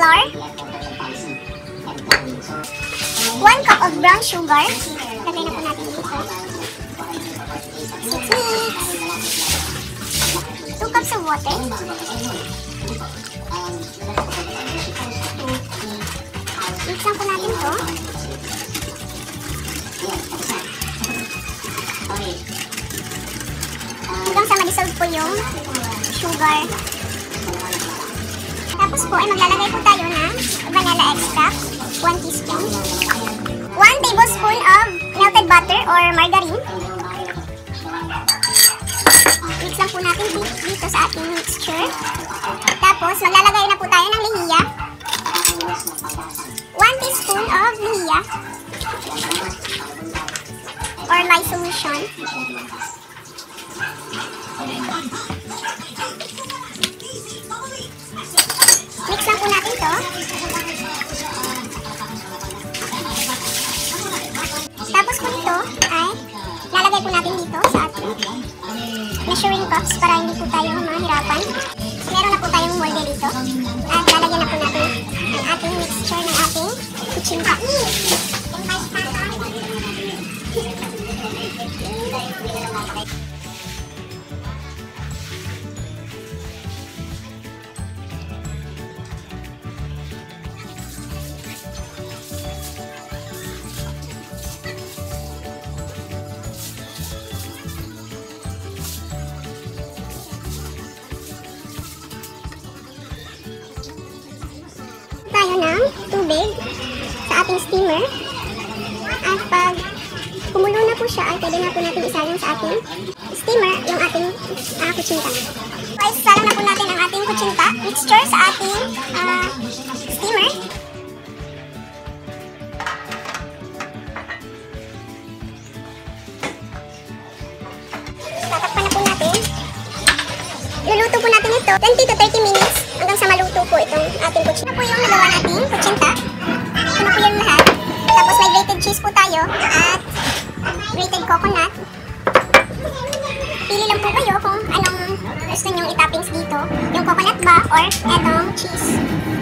flour. 1 cup of brown sugar. Lagay na po natin dito. Mix. 2 cups of water. Mix lang po natin to. Hanggang sa ma-dissolve po yung sugar. Tapos po ay maglalagay po tayo ng vanilla extract, 1 teaspoon. 1 tablespoon of melted butter or margarine. Mix lang po natin dito sa ating mixture. Tapos maglalagay na po tayo ng lehiya. 1 teaspoon of lehiya or lye solution. Mix lang po natin to. Tapos po nito ay lalagay po natin dito sa ating measuring cups para hindi po tayo mahirapan. Meron na po tayong molde dito. At lalagyan na po natin ang ating mixture ng ating kuchinta. Tayo ng tubig sa ating steamer. At pag kumulo na po siya, ay pwede na po natin isalang sa ating steamer yung ating kuchinta. Ay, isalang na po natin ang ating kuchinta mixture sa ating steamer. Tatakpan na po natin. Luluto po natin ito 20 to 30 minutes hanggang sa maluto po itong ating kuchinta. Ito po yung nagawa nating kuchinta. Ito na po yung lahat. Tapos may grated cheese po tayo at grated coconut. Pili lang po kayo kung anong gusto nyong i-toppings dito. Yung coconut ba or etong cheese.